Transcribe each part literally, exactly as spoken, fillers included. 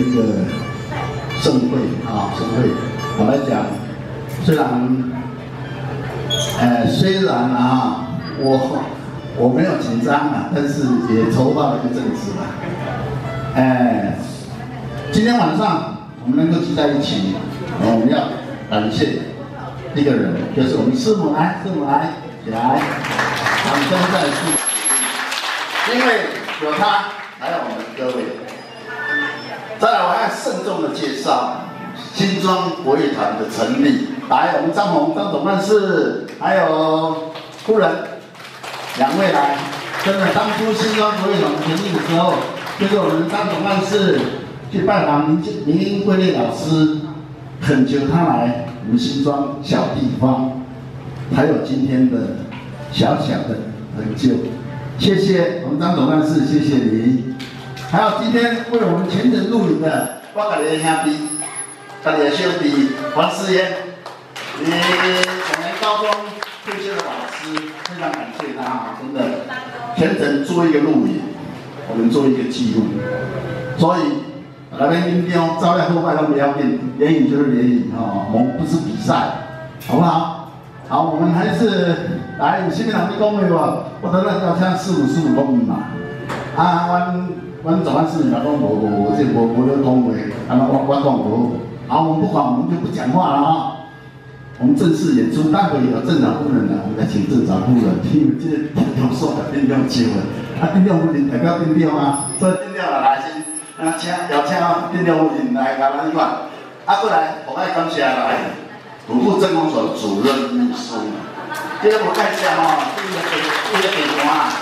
一个盛会啊，盛会，我来讲，虽然，呃，虽然啊，我我没有紧张啊，但是也筹划了一阵子了，哎，今天晚上我们能够聚在一起，我们要感谢一个人，就是我们师母来，师母来，起来，掌声再次，因为有他，还有我们各位。再来，我要慎重的介绍新庄国乐团的成立，来，我们张宏张总干事，还有夫人两位来。真的，当初新庄国乐团成立的时候，就是我们张总干事去拜访林林桂烈老师，恳求他来我们新庄小地方，才有今天的小小的成就。谢谢我们张总干事，谢谢你。还有今天为我们全程录影的，我家己的兄弟，家己的兄弟黄思妍，你我们高中退休的老师，非常感谢他啊，真的全程做一个录影，我们做一个记录。所以来边音标，招来后拜都不要紧，联谊就是联谊哦，我们不是比赛，好不好？好，我们还是来新民党的恭维我，我当然要向四五四五公民嘛，啊，阮。阮总干事讲讲无无无，这无无咧讲话，啊那我我讲无，好，我们不管，我们就不讲话了啊。我们正式演出，待会有镇长夫人来，我们来请镇长夫人，因为这个店长说的店长招的，啊店长夫人代表店长啊，所以店长来先，啊请邀请店长夫人来甲咱一块，啊过来，我爱感谢来土木政工所主任秘书，这个我看一下哦，这个给这个给什么啊？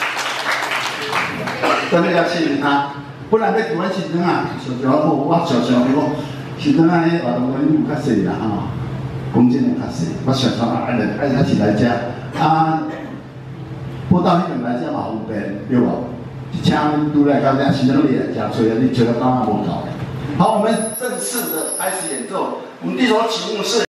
真的要谢谢他，不然在台湾新庄啊，像像我我常常去讲，新庄啊，迄活动员有较细啦吼，公斤有较细，我常常爱来爱他起来遮，啊，报到迄边来遮嘛方便，对无？一车拄来到遮，新庄你来诚找啊，你找到当然无够。好，我们正式的开始演奏，我们第一首曲目是。